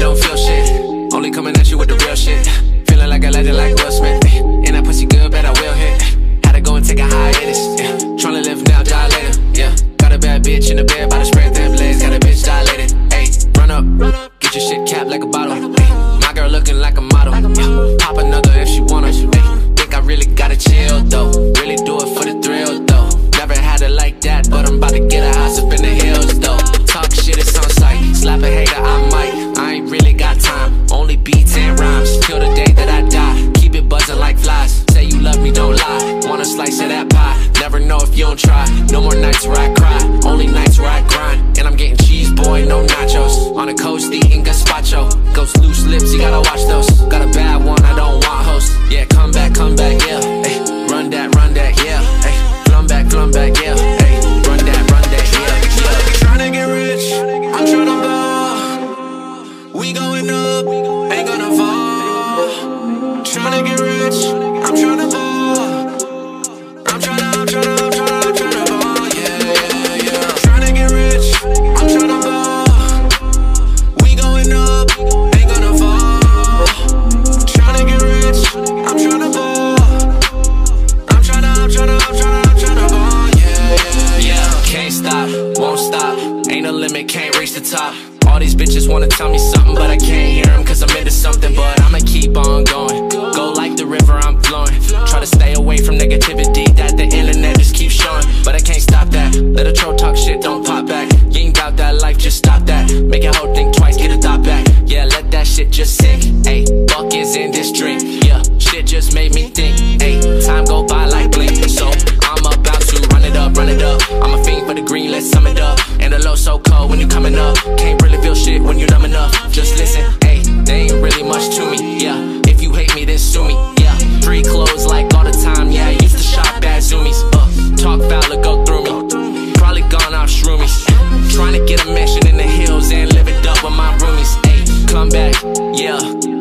don't feel shit. Only coming at you with the real shit. Feeling like a legend like Will Smith. And that pussy good, bet I will hit. Had to go and take a hiatus, yeah. Tryna live now, die later, yeah. Got a bad bitch in the bed by the spread them legs. Got a bitch dilated, ayy. Run up, get your shit capped like a bottle, ayy. My girl looking like a model, yeah. Pop another if she wanna, ayy. Think I really gotta chill though. Really do it for the thrill though. Never had it like that, but I'm about to get a house up in the hills though. Talk shit, it's on sight. Slap a hater, I might. I ain't really got time. Only beats and rhymes. Till the day that I die. Keep it buzzing like flies. Say you love me, don't lie. Want a slice of that pie. Never know if you don't try. No more nights where I cry. Only nights where I grind. And I'm getting cheese, boy, no nachos. On the coast eating gazpacho. Ghost loose lips, you gotta watch those. Got a bad one, I don't want host. Yeah, come back, yeah. Ay, run that, yeah. Ay, flum back, yeah. Ay, run that, yeah. Tryna get rich, I'm tryna ball. We going up, ain't gonna fall. Tryna get rich, I'm tryna ball. I'm tryna ball, yeah. Tryna get rich, I'm tryna ball. We going up, ain't gonna fall. Tryna get rich, I'm tryna ball. I'm tryna ball, yeah. Can't stop, won't stop. Ain't no limit, can't reach the top. All these bitches wanna tell me something, but I can't hear them cause I'm into something. But I'ma keep on going. Go like the river, I'm flowing. Try to stay away from negativity that the internet just keeps showing. But I can't stop that. Let a troll talk shit, don't pop back. You ain't bout that life, just stop that. Make a hoe think twice, get a thought back. Yeah, let that shit just sink. Ayy, fuck is in this drink. Yeah, shit just made me think. Ayy, time go by like blink. So I'm about to run it up. I'm a fiend for the green, let's sum it up. And the low so cold when you coming up. Can't really feel shit when you numb enough. Just listen, ayy, they ain't really much to me, yeah. If you hate me, then sue me, yeah. Free clothes like all the time, yeah. I used to shop at Zoomies, talk foul or go through me. Probably gone off shroomies. Trying to get a mansion in the hills and live it up with my roomies, ayy. Come back, yeah.